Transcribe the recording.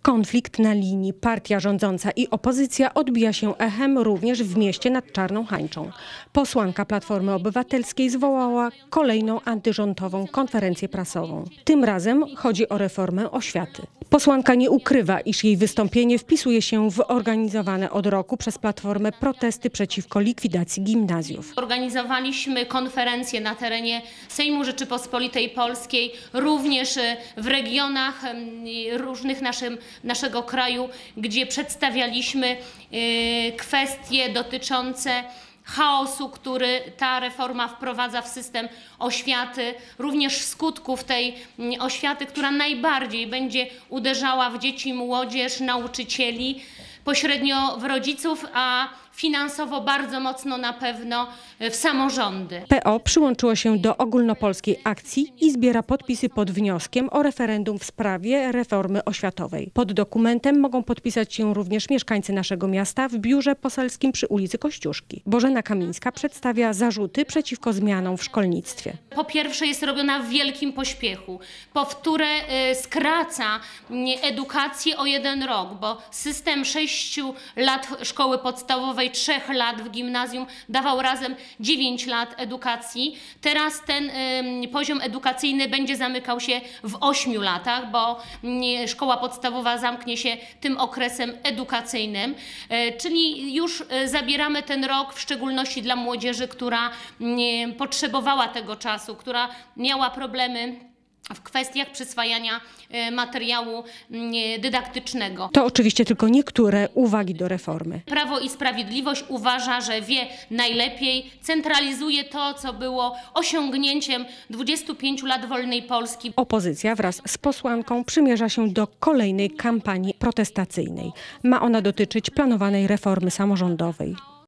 Konflikt na linii partia rządząca i opozycja odbija się echem również w mieście nad Czarną Hańczą. Posłanka Platformy Obywatelskiej zwołała kolejną antyrządową konferencję prasową. Tym razem chodzi o reformę oświaty. Posłanka nie ukrywa, iż jej wystąpienie wpisuje się w organizowane od roku przez Platformę protesty przeciwko likwidacji gimnazjów. Organizowaliśmy konferencje na terenie Sejmu Rzeczypospolitej Polskiej, również w regionach różnych naszego kraju, gdzie przedstawialiśmy kwestie dotyczące chaosu, który ta reforma wprowadza w system oświaty, również skutków tej oświaty, która najbardziej będzie uderzała w dzieci, młodzież, nauczycieli, pośrednio w rodziców, a finansowo bardzo mocno na pewno w samorządy. PO przyłączyło się do ogólnopolskiej akcji i zbiera podpisy pod wnioskiem o referendum w sprawie reformy oświatowej. Pod dokumentem mogą podpisać się również mieszkańcy naszego miasta w biurze poselskim przy ulicy Kościuszki. Bożena Kamińska przedstawia zarzuty przeciwko zmianom w szkolnictwie. Po pierwsze, jest robiona w wielkim pośpiechu. Po wtóre, skraca edukację o 1 rok, bo system 6 lat szkoły podstawowej, 3 lat w gimnazjum dawał razem 9 lat edukacji. Teraz ten poziom edukacyjny będzie zamykał się w 8 latach, bo szkoła podstawowa zamknie się tym okresem edukacyjnym. Czyli już zabieramy ten rok, w szczególności dla młodzieży, która potrzebowała tego czasu, która miała problemy w kwestiach przyswajania materiału dydaktycznego. To oczywiście tylko niektóre uwagi do reformy. Prawo i Sprawiedliwość uważa, że wie najlepiej, centralizuje to, co było osiągnięciem 25 lat wolnej Polski. Opozycja wraz z posłanką przymierza się do kolejnej kampanii protestacyjnej. Ma ona dotyczyć planowanej reformy samorządowej.